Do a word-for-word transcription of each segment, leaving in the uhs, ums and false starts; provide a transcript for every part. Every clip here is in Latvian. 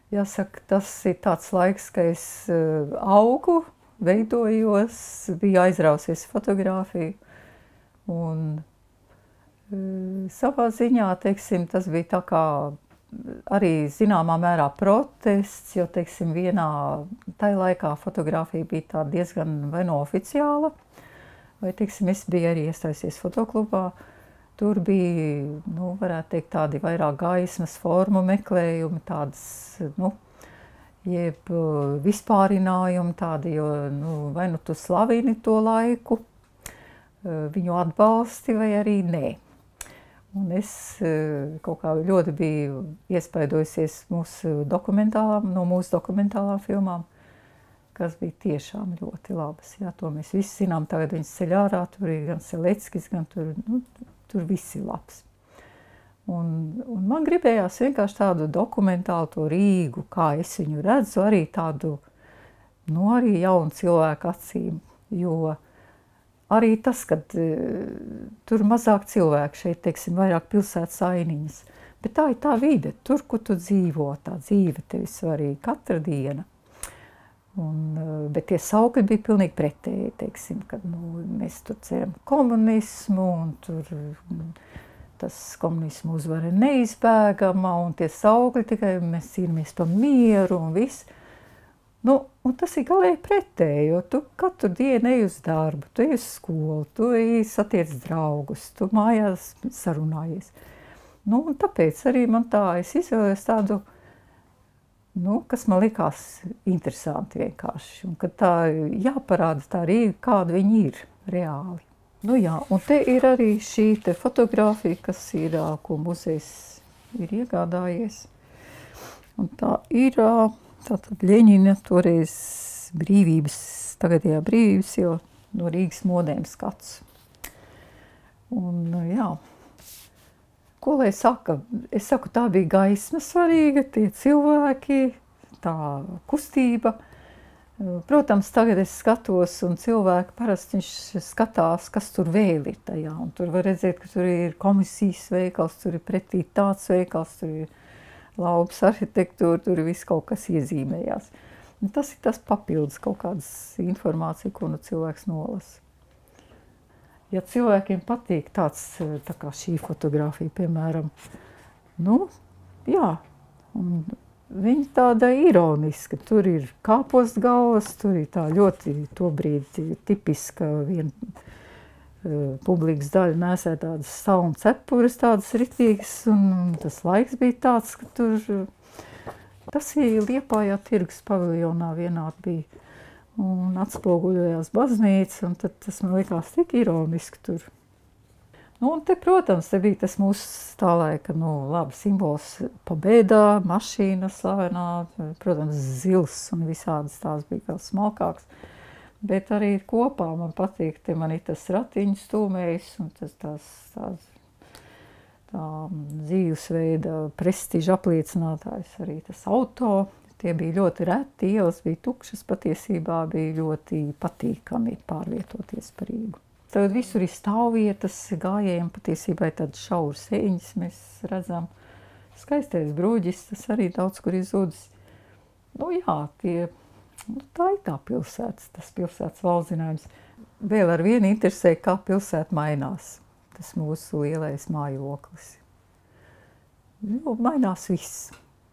Jāsaka, tas ir tāds laiks, ka es uh, augu, veidojos, biju aizrausies fotogrāfiju. Un uh, savā ziņā, teiksim, tas bija tā kā arī zināmā mērā protests, jo, teiksim, vienā tai laikā fotogrāfija bija tā diezgan vai no oficiāla, vai, teiksim, es biju arī iestājusies fotoklubā. Tur bija, nu, varētu teikt, tādi vairāk gaismas formu meklējumi, tādas, nu, jeb vispārinājumi tādi, jo, nu, vai nu tu slavini to laiku, viņu atbalsti, vai arī nē. Un es kaut kā ļoti biju iespaidojusies mūsu dokumentālām, no mūsu dokumentālām filmām, kas bija tiešām ļoti labas. Jā, to mēs visi zinām, tagad viņas ceļ ārā, tur ir gan Seleckis, gan tur, nu, tur viss ir labs. Un, un man gribējās vienkārši tādu dokumentālu to Rīgu, kā es viņu redzu, arī tādu, nu, arī jaunu cilvēku acīm, jo arī tas, kad uh, tur mazāk cilvēku šeit, teiksim, vairāk pilsētas ainiņas, bet tā ir tā vide, tur, kur tu dzīvo, tā dzīve tev ir svarīga, katra diena. Un, bet tie saukļi bija pilnīgi pretēji, teiksim, kad nu, mēs tur ceram komunismu, un tur tas komunismu uzvara ir neizbēgama, un tie saukļi tikai mēs cīnāmies par mieru un viss. Nu, un tas ir galēji pretēji, jo tu katru dienu ej uz darbu, tu ej uz skolu, tu ej satiec draugus, tu mājās sarunājies. Nu, un tāpēc arī man tā, es izvēlējos tādu, nu, kas man likās interesanti vienkārši, un kad tā jāparāda tā Rīga, kāda viņi ir reāli. Nu jā, un te ir arī šī te fotogrāfija, kas ir, ko muzejs ir iegādājies. Un tā ir tātad Ļeņina toreiz brīvības, tagadējā brīvības, jo no Rīgas modēm skats. Un jā. Ko lai saka? Es saku, tā bija gaisma svarīga, tie cilvēki, tā kustība. Protams, tagad es skatos, un cilvēki parasti viņš skatās, kas tur vēl ir tajā. Un tur var redzēt, ka tur ir komisijas veikals, tur ir pretī tāds veikals, tur ir laubas arhitektūra, tur ir viss kaut kas iezīmējās. Un tas ir tas papildus kaut kādas informācija, ko nu cilvēks nolasa. Ja cilvēkiem patīk tāds, tā kā šī fotogrāfija, piemēram, nu, jā, un viņa tāda ironiska, tur ir kāpostgalvas, tur ir tā ļoti tobrīd tipiska viena uh, publikas daļa nesē tādas saunu cepures, tādas ritīgas, un tas laiks bija tāds, ka tur, tas ir Liepājā tirgus paviljonā vienādi bija. Un atspoguļojās baznīca, un tad tas man likās tik ironiski tur. Nu, un te, protams, te bija tas mūsu tā laika, nu, labi, simbols Pabēdā, mašīna slavenā, protams, zils un visādas tās bija vēl smalkāks. Bet arī kopā man patīk, te man ir tas ratiņu stūmējs un tas tās, tās tā dzīvesveida prestiža apliecinātājs, arī tas auto. Tie bija ļoti reti, ielas bija tukšas, patiesībā bija ļoti patīkami pārvietoties pa Rīgu. Tagad visur ir stāvvietas, gājējiem patiesībā ir tādas šauras eņas, mēs redzam. Skaistais Bruģis, tas arī daudz kur izzudis. Nu jā, tie, nu, tā ir tā pilsētas, tas pilsētas valzinājums. Vēl ar vienu interesē, kā pilsēta mainās, tas mūsu lielais mājoklis. Nu, mainās viss.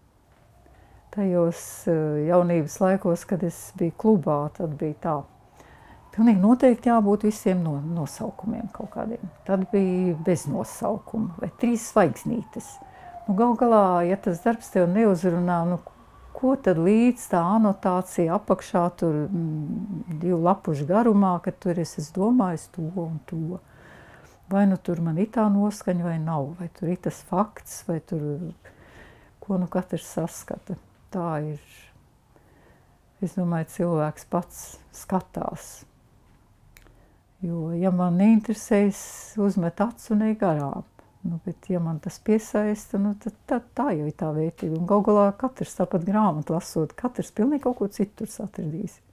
Tajos jaunības laikos, kad es biju klubā, tad bija tā. Pilnīgi noteikti jābūt visiem no, nosaukumiem kaut kādiem. Tad bija bez nosaukuma vai trīs zvaigznītes. Nu, gal galā, ja tas darbs tev neuzrunā, nu, ko tad līdz tā anotācija apakšā tur mm, divu lapušu garumā, ka tur es esmu domājis to un to. Vai nu tur man ir tā noskaņa vai nav, vai tur ir tas fakts, vai tur, ko nu katrs saskata. Tā ir, es domāju, cilvēks pats skatās. Jo, ja man neinteresēs, uzmet acu un ej garām. Nu, bet, ja man tas piesaista, nu, tad tā, tā jau ir tā vērtība. Un galu galā katrs tāpat grāmatu lasot, katrs pilnīgi kaut ko citu tur atradīs.